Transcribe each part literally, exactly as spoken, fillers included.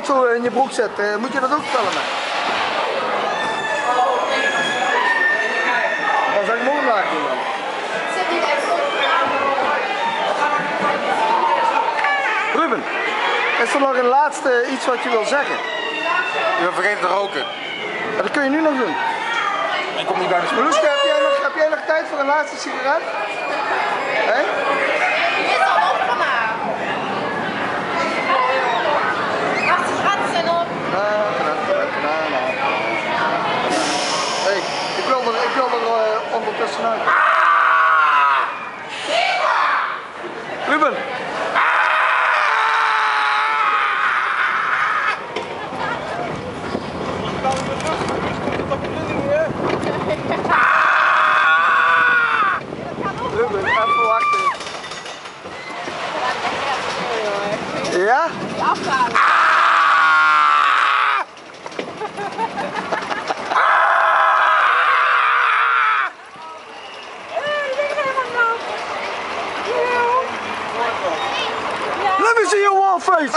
zo in je broek zit, uh, moet je dat ook vertellen mij? Dan zou ik morgen laten doen dan. Ruben, is er nog een laatste iets wat je wil zeggen? Je bent vergeten te roken. Ja, dat kun je nu nog doen. Ik kom niet bij de Marloeske, heb jij nog, heb jij nog tijd voor een laatste sigaret? Hé? Die is al op vandaag. achttien graden zijn op. Hé, ik wil er, ik wil er uh, ondertussenuit. Ruben! Ruben, even wachten. Ja? Die afhalen. Let me see your wall face!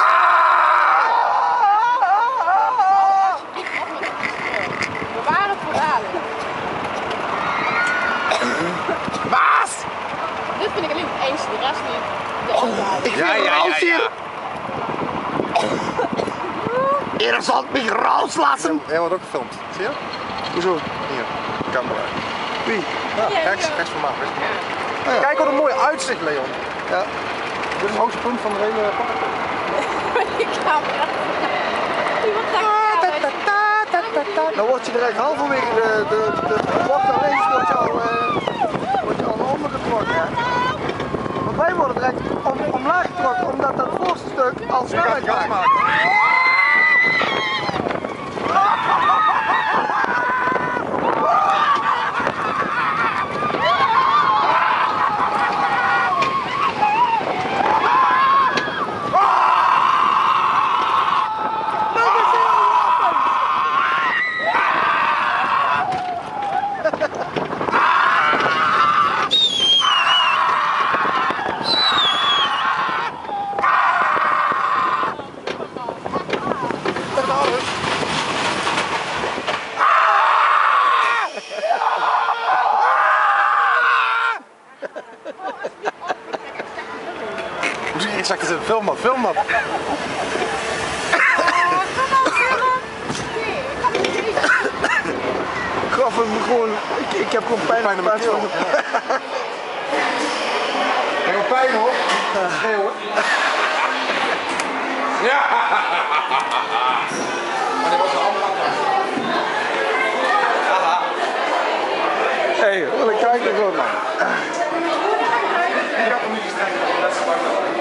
We waren voor dadelijk. Baas! Dit vind ik alleen het eens, de rest niet. De afhalen. Ik Ja, wil ja, raus ja, ja. hier! Ihr sollt mich rauslassen! Jij wordt ook gefilmd. Zie je? Hoezo? Hier, camera. Wie? Ja, rechts, rechts van mij. Rechts van mij. Oh, ja. Kijk wat een mooi uitzicht, Leon. Ja. Dit is het hoogste punt van de hele park. Die camera. Iemand gaat Dan word je direct halverwege de, de, de, de bocht alleen word je al, uh, word je al naar onder getrokken. Hè? Want wij worden direct om, omlaag getrokken omdat dat voorste stuk al snelheid Gas maakt. maken. Ik zag je zeggen, film dat, film dat. Graf, ik moet gewoon, ik, ik heb gewoon pijn, Pijn in mijn plaats keel. van- Ik heb pijn hoor. Schreeuwen. Ja! Maar dit was de andere kant. Hé, hey, wat een kijker gewoon man.